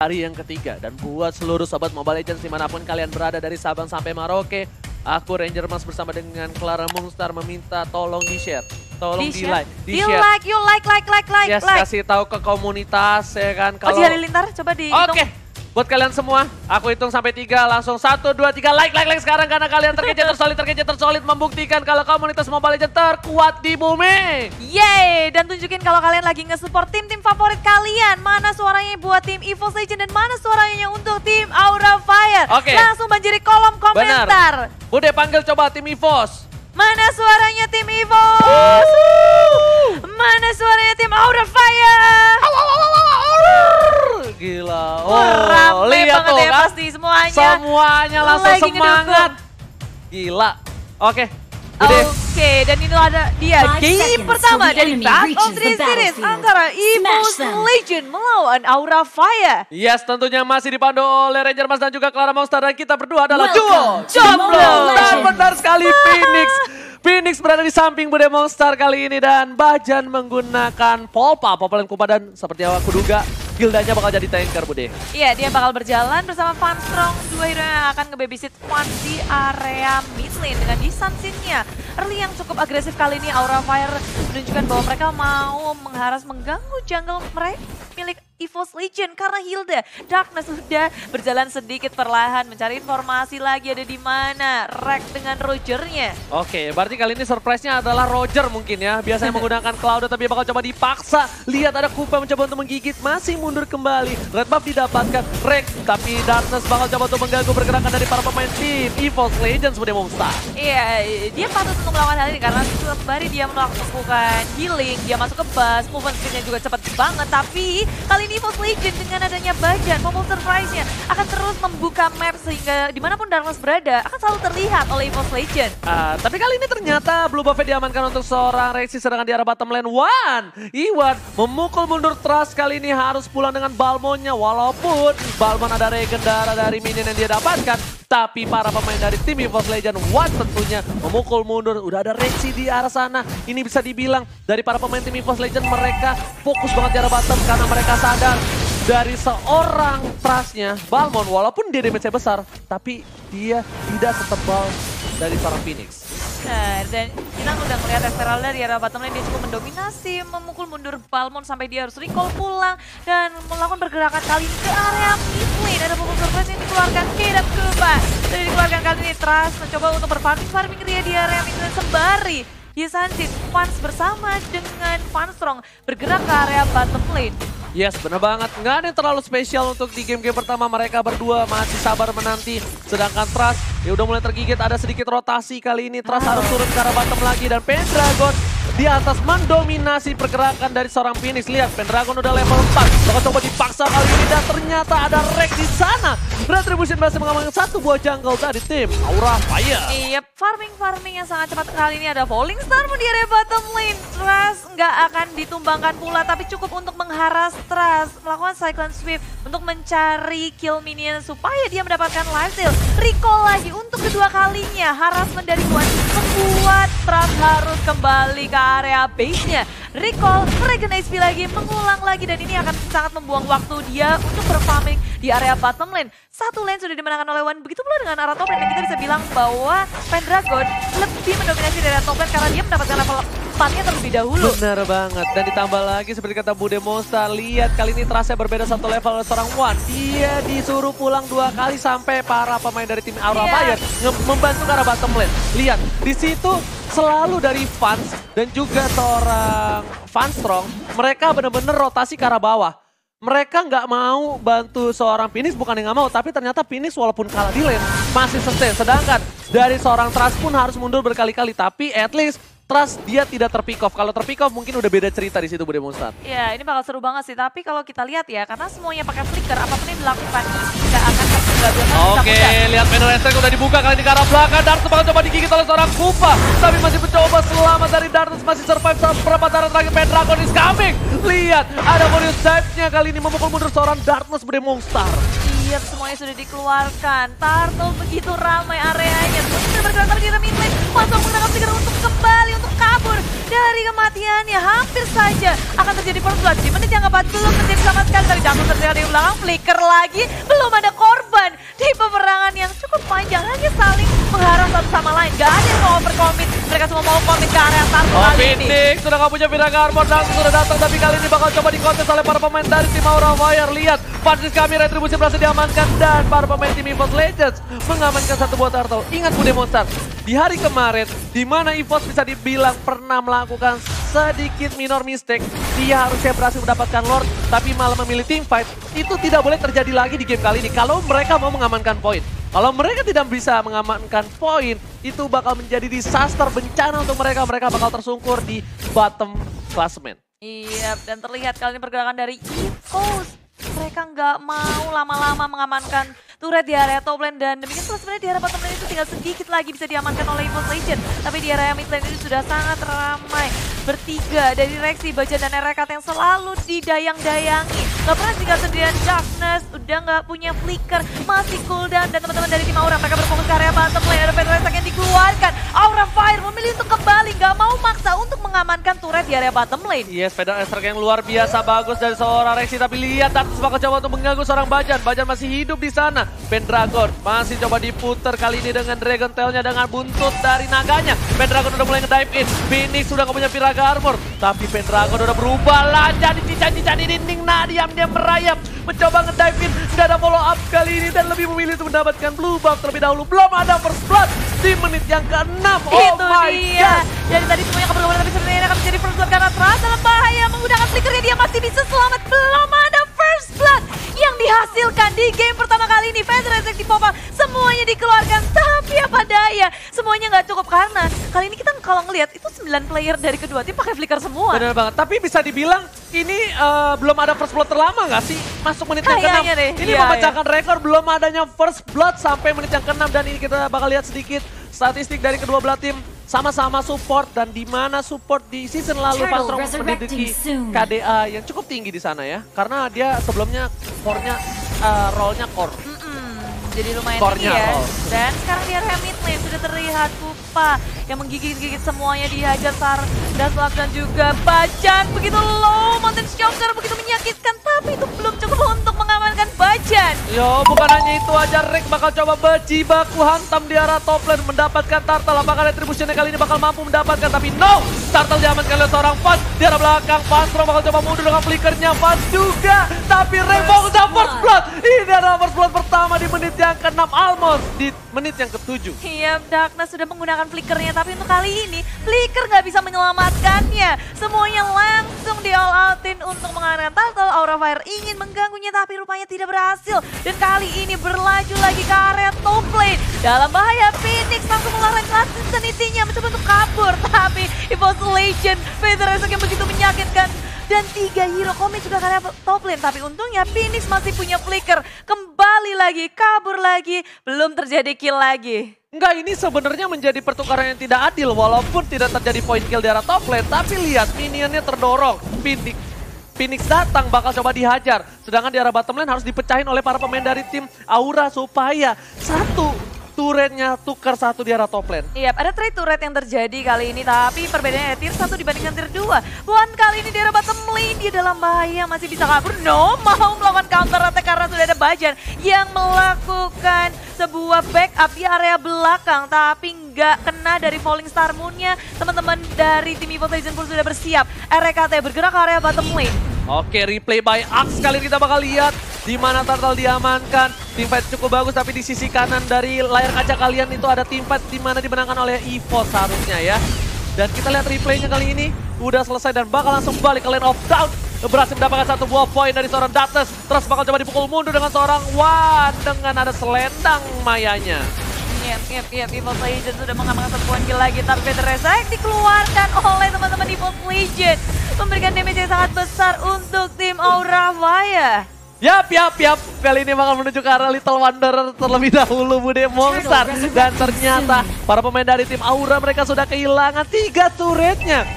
hari yang ketiga. Dan buat seluruh sobat Mobile Legends dimanapun kalian berada dari Sabang sampai Merauke, aku Ranger Mas bersama dengan Clara Moonstar meminta tolong di-share. Tolong di-like. Di-like, yuk like. Yes, kasih tahu ke komunitas ya kan. Kalau di Halilintar coba dihitung. Oke. Buat kalian semua, aku hitung sampai 3, langsung 1, 2, 3, like sekarang karena kalian terkejar tersolid membuktikan kalau komunitas Mobile Legends terkuat di bumi. Yeay, dan tunjukin kalau kalian lagi nge-support tim-tim favorit kalian. Mana suaranya buat tim EVOS Legends dan mana suaranya untuk tim Aura Fire. Oke. Langsung banjiri kolom komentar. Benar. Bude panggil coba tim EVOS. Mana suaranya tim EVOS? Mana suaranya tim Aura Fire? Gila. Rame lihat banget tuh ya kan. pasti semuanya. Semuanya langsung Lagi semangat. Gila. Oke. Oke, dan itu ada dia game pertama dari Battle of the Series antara EVOS Legends melawan Aura Fire. Yes, tentunya masih dipandu oleh Ranger Mas dan juga Clara Moonstar, dan kita berdua adalah duo Jomblo. Dan benar sekali Phoenix berada di samping Bude Moonstar kali ini, dan Bajan menggunakan Poplin Kupa, dan seperti yang aku duga gildanya bakal jadi tanker Bude. Iya, dia bakal berjalan bersama Funstrong, dua hero yang akan nge-babysit Fun di area mid lane dengan Disansin-nya. Early yang cukup agresif kali ini, Aura Fire menunjukkan bahwa mereka mau mengganggu jungle mereka milik EVOS Legends karena Hilda. Darkness sudah berjalan sedikit perlahan mencari informasi lagi ada di mana Rek dengan Rogernya. Oke, berarti kali ini surprise-nya adalah Roger mungkin ya. Biasanya menggunakan Cloud tapi bakal coba dipaksa. Lihat ada Kupa mencoba untuk menggigit, masih mundur kembali. Red buff didapatkan Rek, tapi Darkness bakal coba untuk mengganggu pergerakan dari para pemain tim EVOS Legends Bude Moonstar. Iya, dia patut untuk melawan hal ini karena sembari dia melakukan healing, dia masuk ke bus, movement speed-nya juga cepat banget. Tapi kali ini EVOS Legends dengan adanya Bajan, momen surprise-nya akan terus membuka map sehingga dimanapun Darkness berada akan selalu terlihat oleh EVOS Legends. Tapi kali ini ternyata Blue Buff-nya diamankan untuk seorang Rexy, sedangkan di arah bottom lane Iwan memukul mundur Trust kali ini harus pulang dengan Balmonnya, walaupun Balmon ada regen darah dari minion yang dia dapatkan. Tapi para pemain dari tim EVOS Legends tentunya memukul mundur. Udah ada Rexy di arah sana. Ini bisa dibilang dari para pemain tim EVOS Legends mereka fokus banget di arah bottom karena mereka sadar dari seorang Trustnya Balmon, walaupun dia damage-nya besar, tapi dia tidak setebal dari seorang Phoenix. Nah, dan kita udah ngeliat Esmeralda di arah bottom lane, dia cukup mendominasi, memukul mundur Balmon sampai dia harus recall pulang dan melakukan pergerakan kali ini ke area mid lane. Ada momen surprise yang dikeluarkan dan Kupa. Dari dikeluarkan kali ini Trust mencoba untuk berfarming ria di area mid lane sembari Disansin Fans bersama dengan Funstrong bergerak ke area bottom lane. Yes, bener banget. Nggak ada yang terlalu spesial untuk di game-game pertama. Mereka berdua masih sabar menanti. Sedangkan Trust ya udah mulai tergigit. Ada sedikit rotasi kali ini. Trust harus turun ke arah bottom lagi. Dan Pendragon di atas mendominasi pergerakan dari seorang Phoenix. Lihat, Pendragon udah level 4. Bakal coba dipaksa kali ini. Dan ternyata ada Rek di sana. Retribution berhasil mengamankan satu buah jungle dari tim Aura Fire. Iya, farming yang sangat cepat kali ini. Ada Falling Star di area bottom lane. Trust nggak akan ditumbangkan pula. Tapi cukup untuk mengharas Trust, melakukan Cyclone Sweep untuk mencari kill minion supaya dia mendapatkan lifesteal. Recall lagi untuk kedua kalinya, harassment dari Wan membuat Trust harus kembali ke area base-nya. Recall, regen HP lagi, mengulang lagi, dan ini akan sangat membuang waktu dia untuk berfarming di area bottom lane. Satu lane sudah dimenangkan oleh Wan, begitu pula dengan arah top lane, dan kita bisa bilang bahwa Pendragon lebih mendominasi dari arah top lane karena dia mendapatkan level 4-nya terlebih dahulu. Benar banget, dan ditambah lagi seperti kata Bude Moonstar, lihat kali ini Trustnya berbeda satu level oleh seorang Wan. Dia disuruh pulang 2 kali sampai para pemain dari tim Aura Fire membantu ke arah bottom lane. Lihat, di situ selalu dari Fans dan juga seorang Funstrong, mereka benar-benar rotasi ke arah bawah. Mereka nggak mau bantu seorang Phoenix, bukan yang nggak mau, tapi ternyata Phoenix walaupun kalah di lane masih sustain. Sedangkan dari seorang Trust pun harus mundur berkali-kali, tapi at least Trust dia tidak terpick off. Kalau terpick off mungkin udah beda cerita di situ Bude Moonstar. Ya, ini bakal seru banget sih. Tapi kalau kita lihat ya, karena semuanya pakai flicker, apapun yang dilakukan tidak akan tergabungkan. Oke, lihat panel attack udah dibuka kali ini ke arah belakang. Darkness bakal coba digigit oleh seorang Kupa, tapi masih mencoba selamat dari Darkness, masih survive sampai perempatan terakhir. Pendragon is coming. Lihat, ada bonus dive-nya kali ini memukul mundur seorang Darkness Bude Moonstar. Iya, semuanya sudah dikeluarkan. Turtle begitu ramai areanya. Semuanya sudah bergerak tapi di mid lane. Masuk menggunakan flicker untuk kembali, untuk kabur dari kematiannya. Hampir saja akan terjadi first blood. Di menit yang keempat belum terjadi sama sekali. Tapi jatuh terjadi di belakang. Flicker lagi. Belum ada korban di peperangan yang cukup panjang. Hanya saling mengharap satu sama lain. Gak ada yang mau overcommit. Mereka semua mau commit ke area Turtle kali ini. Phoenix sudah gak punya Firaga Armor dan sudah datang. Tapi kali ini bakal coba dikontes oleh para pemain dari tim Aura Fire. Lihat, Francis kami retribusi berhasil diamankan. Dan para pemain tim EVOS Legends mengamankan satu buah turtle. Ingat Bu Demonstar, di hari kemarin, di mana EVOS bisa dibilang pernah melakukan sedikit minor mistake, dia harusnya berhasil mendapatkan Lord, tapi malah memilih team fight. Itu tidak boleh terjadi lagi di game kali ini kalau mereka mau mengamankan poin. Kalau mereka tidak bisa mengamankan poin, itu bakal menjadi disaster, bencana untuk mereka. Mereka bakal tersungkur di bottom classement. Iya, dan terlihat kali ini pergerakan dari EVOS. Mereka nggak mau lama-lama mengamankan turret di area top lane, dan demikian pula sebenarnya di area bottom lane itu tinggal sedikit lagi bisa diamankan oleh EVOS Legends. Tapi di area mid lane ini sudah sangat ramai. Bertiga dari Rexy, Bajan, dan RKT yang selalu didayang-dayangi. Gak pernah tinggal sendirian. Darkness udah nggak punya flicker, masih cooldown, dan teman-teman dari tim Aura mereka berfokus ke area bottom lane. Ada Federer yang dikeluarkan. Aura Fire memilih untuk kembali, nggak mau maksa untuk mengamankan turret di area bottom lane. Yes, Federer yang luar biasa bagus dari seorang Rexy, tapi lihat Tartus bakal coba untuk mengganggu seorang Bajan. Bajan masih hidup di sana. Pendragon masih coba diputer kali ini dengan Dragon Tail-nya dengan buntut dari naganya. Pendragon udah mulai nge-dive in. Phoenix sudah gak punya Firaga Armor, tapi Pendragon udah berubah lah jadi cicak-cicak di dinding. Nah, diam-diam merayap, mencoba nge-dive in. Gak ada follow up kali ini dan lebih memilih untuk mendapatkan blue buff terlebih dahulu. Belum ada first blood di menit yang ke-6. Oh itu my dia. god. Jadi tadi semuanya keberuntungan, tapi sebenarnya akan menjadi first blood karena Trust dalam bahaya. Menggunakan flickernya dia masih bisa selamat. Belum ada first blood yang dihasilkan di game pertama kali ini. Federer di Popal semuanya dikeluarkan, tapi apa daya, semuanya nggak cukup karena kali ini kita kalau ngelihat itu 9 player dari kedua tim pakai flicker semua. Benar banget, tapi bisa dibilang ini belum ada first blood terlama nggak sih? Masuk menit yang Kayaknya ke-6. deh, Ini iya, memecahkan rekor belum adanya first blood sampai menit yang ke-6, dan ini kita bakal lihat sedikit statistik dari kedua belah tim. Sama-sama support, dan di mana support di season lalu Panstrong menduduki KDA yang cukup tinggi di sana ya. Karena dia sebelumnya core-nya, role-nya core. Jadi lumayan Core-nya tinggi ya. roll. Dan sekarang di area mid lane sudah terlihat Kupa yang menggigit-gigit semuanya, dihajar Sar dan Slug dan juga Bajan. Begitu low, Mountain Shocker begitu menyakitkan, tapi itu belum cukup untuk mengamankan Bajan. Yo, bukan hanya itu aja, Rick bakal coba berjibaku hantam di arah top lane mendapatkan Turtle. Apakah retributionnya kali ini bakal mampu mendapatkan? Tapi no, Turtle diamankan oleh seorang Fast di arah belakang. Panstrong bakal coba mundur dengan flickernya, Fast juga. Tapi Rick fokus on first blood. Ini adalah first blood pertama di menit yang ke-6, almost di menit yang ke-7. Iya, Darkness sudah menggunakan flickernya, tapi untuk kali ini flicker nggak bisa menyelamatkannya. Semuanya langsung di all outin untuk mengalahkan Turtle. Aura Fire ingin mengganggunya, tapi rupanya tidak berhasil. Dan kali ini berlaju lagi ke area top lane. Dalam bahaya, Phoenix langsung mengeluarkan Insanity-nya mencoba untuk kabur. Tapi EVOS Legends, Federer yang begitu menyakitkan. Dan 3 hero komik sudah ke area top lane. Tapi untungnya Phoenix masih punya flicker. Kembali lagi, kabur lagi, belum terjadi kill lagi. Enggak, ini sebenarnya menjadi pertukaran yang tidak adil. Walaupun tidak terjadi point kill di arah top lane, tapi lihat minionnya terdorong. Phoenix datang bakal coba dihajar. Sedangkan di arah bottom lane harus dipecahin oleh para pemain dari tim Aura supaya satu turretnya tukar satu di arah top lane. Iya, ada trade turret yang terjadi kali ini, tapi perbedaannya tier 1 dibandingkan tier 2. Buan kali ini di arah bottom lane, dia dalam bahaya, masih bisa kabur. No, mau melakukan counter attack karena sudah ada Bajan yang melakukan sebuah backup di area belakang, tapi nggak kena dari Falling Star Moon-nya. Teman-teman dari tim EVOS Legends pun sudah bersiap. RKT bergerak ke area bottom lane. Oke, replay by Axe kali ini kita bakal lihat di mana Turtle diamankan. Teamfight cukup bagus, tapi di sisi kanan dari layar kaca kalian itu ada teamfight di mana dimenangkan oleh EVOS seharusnya ya. Dan kita lihat replaynya kali ini udah selesai dan bakal langsung balik ke lane of down. Berhasil mendapatkan satu buah poin dari seorang Darkness. Terus bakal coba dipukul mundur dengan seorang Wan dengan ada selendang mayanya. Yap, EVOS Legends sudah mengamankan satu poin kill lagi, tapi Federer dikeluarkan oleh teman-teman EVOS Legends. Memberikan damage yang sangat besar untuk tim Aura Fire. Yap. Kali ini bakal menuju ke arah Little Wanderer terlebih dahulu, Bu Demonstar. Dan ternyata para pemain dari tim Aura mereka sudah kehilangan 3 turretnya.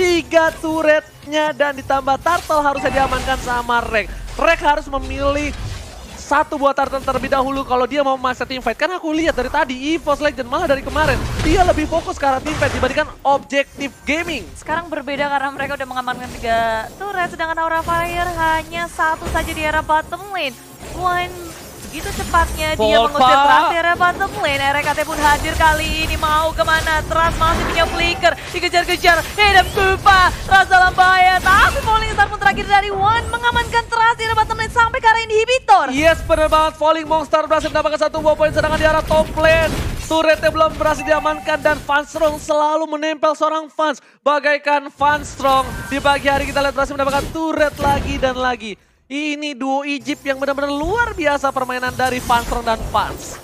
3 turretnya dan ditambah Turtle harusnya diamankan sama Rek. Rek harus memilih satu buat Tartan terlebih dahulu kalau dia mau memaksa teamfight. Karena aku lihat dari tadi EVOS Legend malah dari kemarin dia lebih fokus ke arah teamfight dibandingkan objektif gaming. Sekarang berbeda karena mereka udah mengamankan 3 turret, sedangkan Aura Fire hanya 1 saja di era bottom lane. Begitu cepatnya dia Volta. mengusir Trust di area bottom lane. RKT pun hadir kali ini, mau kemana? Trust masih punya flicker, dikejar-kejar. Hidup Kupa, Trust dalam bahaya. Tapi Falling Star pun terakhir dari One mengamankan Trust di area bottom lane sampai ke arah inhibitor. Yes, benar banget. Falling Monster berhasil mendapatkan 1 buah poin, sedangkan di arah top lane turretnya belum berhasil diamankan dan Funstrong selalu menempel seorang Fans. Bagaikan Funstrong di pagi hari kita lihat berhasil mendapatkan turret lagi dan lagi. Ini duo Egypt yang benar-benar luar biasa permainan dari Funstrong dan Fans.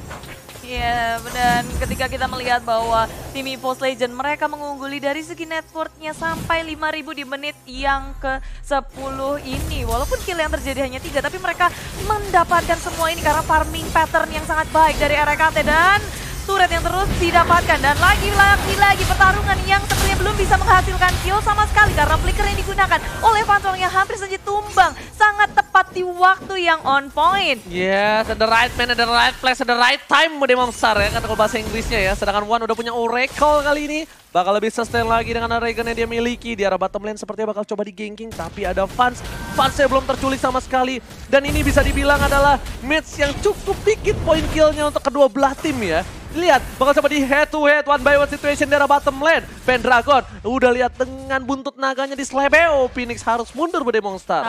Iya, dan ketika kita melihat bahwa tim EVOS Legend mereka mengungguli dari segi networknya sampai 5.000 di menit yang ke-10 ini. Walaupun kill yang terjadi hanya 3, tapi mereka mendapatkan semua ini karena farming pattern yang sangat baik dari RKT dan turret yang terus didapatkan. Dan lagi pertarungan yang sebenarnya belum bisa menghasilkan kill sama sekali karena flicker yang digunakan oleh Funstrong yang hampir saja tumbang. Sangat tepat di waktu yang on point. Yes, at the right man, at the right place, at the right time Bude Monster ya, kata kalau bahasa Inggrisnya ya. Sedangkan One udah punya Oracle kali ini. Bakal lebih sustain lagi dengan Regen yang dia miliki. Di arah bottom lane sepertinya bakal coba di-ganking. Tapi ada Fans. Fansnya belum terculik sama sekali. Dan ini bisa dibilang adalah match yang cukup dikit poin killnya untuk kedua belah tim ya. Lihat, bakal coba di head to head, 1-by-1 situation di arah bottom lane. Pendragon udah lihat dengan buntut naganya di Slebeo. Phoenix harus mundur Bude Monster.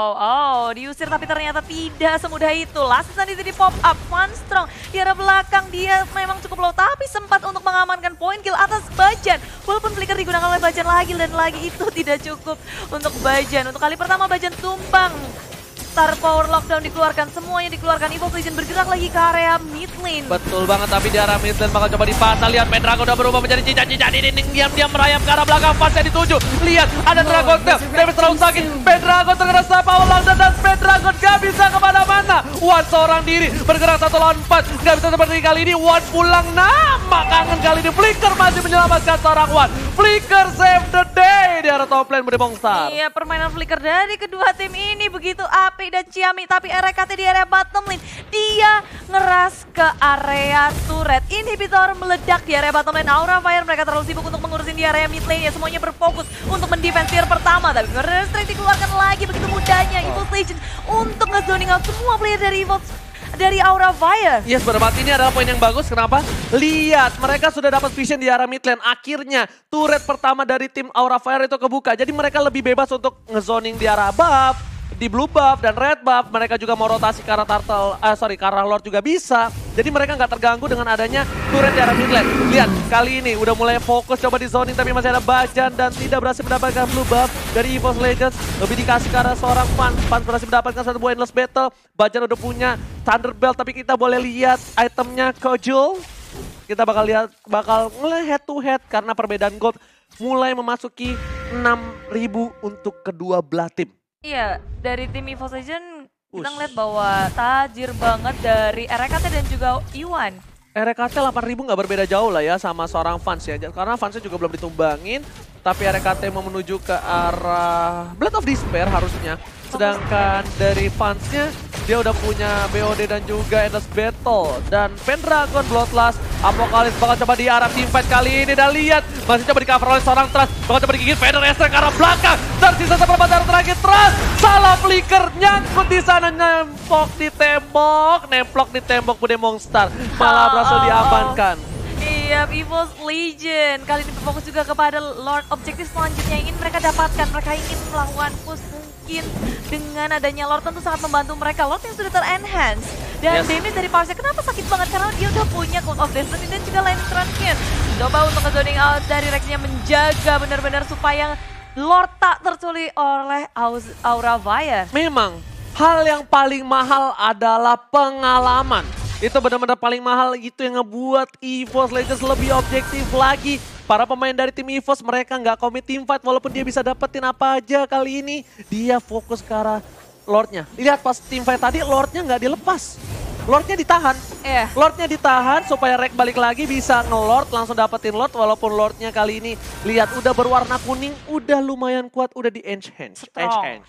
Diusir tapi ternyata tidak semudah itu. Last tadi di pop up, Funstrong di arah belakang dia memang cukup low tapi sempat untuk mengamankan poin kill atas Bajan. Walaupun flicker digunakan oleh Bajan lagi dan lagi itu tidak cukup untuk Bajan. Untuk kali pertama Bajan tumbang. Star Power Lockdown dikeluarkan, semuanya dikeluarkan. EVOS Legend bergerak lagi ke area mid lane. Betul banget, tapi di arah mid lane bakal coba dipantau. Lihat Pendragon udah berubah menjadi cincang-cincang di dinding. Diam-diam merayap ke arah belakang, Fansnya dituju. Lihat, ada Dragon Tail, David terlalu sakit. Pendragon terkena Star Power Lockdown dan Pendragon gak bisa kemana-mana. One seorang diri, bergerak 1 lawan 4. Gak bisa seperti kali ini, One pulang nama. Kangen kali ini, Flicker masih menyelamatkan seorang One. Flicker save the day di arah top lane Bude Monster. Iya, permainan flicker dari kedua tim ini begitu api dan ciamik, tapi RKT di area bottom lane dia ngeras ke area turret. Inhibitor meledak di area bottom lane. Aura Fire mereka terlalu sibuk untuk mengurusin di area mid lane ya, semuanya berfokus untuk mendefense tier pertama, tapi Murder Strike dikeluarkan lagi begitu mudahnya EVOS Legend untuk nge-zoning out semua player dari Aura Fire. Yes, benar banget. Ini adalah poin yang bagus. Kenapa? Lihat, mereka sudah dapat vision di arah mid lane. Akhirnya, turret pertama dari tim Aura Fire itu kebuka. Jadi mereka lebih bebas untuk ngezoning di arah buff, di blue buff dan red buff. Mereka juga mau rotasi ke arah ke arah Lord juga bisa. Jadi mereka nggak terganggu dengan adanya turret di arah mid lane. Lihat, kali ini udah mulai fokus coba di zoning, tapi masih ada Bajan dan tidak berhasil mendapatkan blue buff dari EVOS Legends. Lebih dikasih ke arah seorang Fans berhasil mendapatkan 1 buah Endless Battle. Bajan udah punya Thunderbelt, tapi kita boleh lihat itemnya Kojul. Kita bakal ngelihat head to head karena perbedaan gold mulai memasuki 6.000 untuk kedua belah tim. Iya, dari tim EVOS Legend kita ngeliat bahwa tajir banget dari RKT dan juga Iwan. RKT 8.000 nggak berbeda jauh lah ya sama seorang Fans ya. Karena Fansnya juga belum ditumbangin. Tapi RKT mau menuju ke arah Blood of Despair harusnya. Sedangkan dari Fansnya dia udah punya BOD dan juga Endless Battle. Dan Pendragon, Bloodlust, Apocalypse bakal coba di arah teamfight kali ini. Dan lihat, masih coba di cover oleh seorang Trust. Bakal coba digigit Vader Esther ke arah belakang. Tersisa seperempat arah terakhir Trust. Salah flicker, nyangkut di sana, nemplok di tembok Bude Monster. Malah berhasil diamankan. Iya, EVOS Legend kali ini berfokus juga kepada Lord. Objektif selanjutnya yang ingin mereka dapatkan. Mereka ingin melakukan push mungkin dengan adanya Lord tentu sangat membantu mereka. Lord yang sudah ter-enhance. Dan damage dari Powersnya kenapa sakit banget? Karena dia udah punya Code of Destiny dan juga Lightning Transient. Coba untuk nge-zoning out dari Rex-nya menjaga benar-benar supaya Lord tak terculik oleh Aura Fire. Memang, hal yang paling mahal adalah pengalaman. Itu benar-benar paling mahal, itu yang ngebuat EVOS Legends lebih objektif lagi. Para pemain dari tim EVOS mereka nggak komit teamfight walaupun dia bisa dapetin apa aja kali ini. Dia fokus ke arah Lordnya. Lihat pas teamfight tadi Lordnya nggak dilepas. Lordnya ditahan. Lordnya ditahan supaya Rek balik lagi bisa nge-Lord, langsung dapetin Lord. Walaupun Lordnya kali ini lihat udah berwarna kuning, udah lumayan kuat, udah di enhance.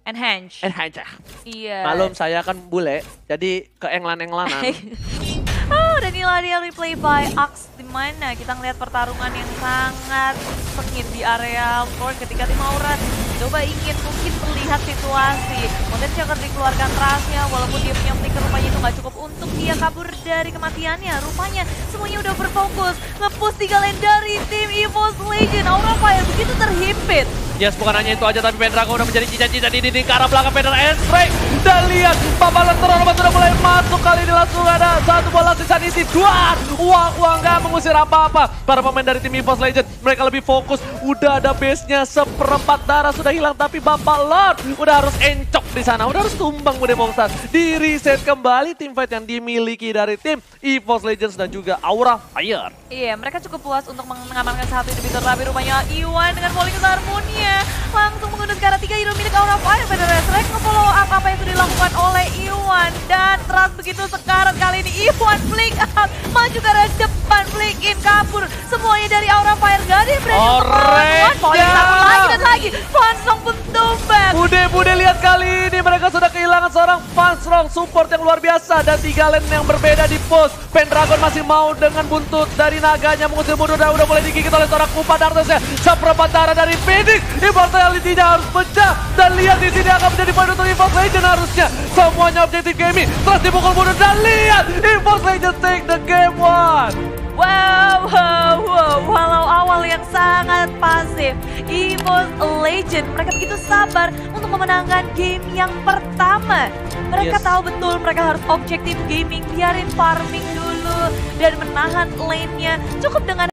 Enhance. Iya. Malum saya kan bule, jadi ke englan-englanan. Oh, dan inilah dia replay by Axe, di mana kita ngeliat pertarungan yang sangat sengit di area floor ketika tim Aura coba ingin mungkin melihat situasi. Potensi akan dikeluarkan Trasnya, walaupun dia punya flicker, rupanya itu nggak cukup untuk dia kabur dari kematiannya. Rupanya semuanya udah berfokus nge-push 3 lane dari tim EVOS Legend. Aura Fire begitu terhimpit. Yes, bukan hanya itu aja, tapi Pendragon udah menjadi cincin-cincin di dinding ke arah belakang Pendra Enstrike. Dan lihat, papalan terlalu sudah mulai masuk. Kali ini langsung ada satu bola sisa isi. Uang nggak mengusir apa-apa. Para pemain dari tim EVOS Legend, mereka lebih fokus. Udah ada base-nya, seperempat darah sudah hilang. Tapi Bapak Lord udah harus encok di sana. Udah harus tumbang Bude Monster. Di reset kembali tim fight yang dimiliki dari tim EVOS Legends dan juga Aura Fire. Iya, mereka cukup puas untuk mengamankan satu inhibitor, tapi rupanya Iwan dengan Falling Harmonia langsung mengundut ke arah 3 hero milik Aura Fire. Pada Resurrect nge-follow up apa yang sudah dilakukan oleh Iwan. Dan Trust begitu sekarat kali ini. Iwan flick up, maju ke arah depan, flick in, kabur. Semuanya dari Aura Fire, gak ada yang berani untuk melawan. Falling Harmonia lagi dan lagi. Fansong pun tumbang. Bude lihat kali ini mereka sudah kehilangan seorang Fansong support yang luar biasa. Dan 3 lane yang berbeda di post. Pendragon masih mau dengan buntut dari naganya mengusir mundur dan udah mulai digigit oleh seorang Kupa Darkness-nya. Seperempat darah dari Phoenix. Immortality-nya harus pecah. Dan lihat di sini akan menjadi poin untuk EVOS Legend harusnya. Semuanya objektif gaming. Terus dipukul mundur dan lihat EVOS Legend take the game 1. Wow, walau awal yang sangat pasif, EVOS Legend mereka begitu sabar untuk memenangkan game yang pertama. Mereka tahu betul mereka harus objektif gaming, biarin farming dulu dan menahan lane-nya. Cukup dengan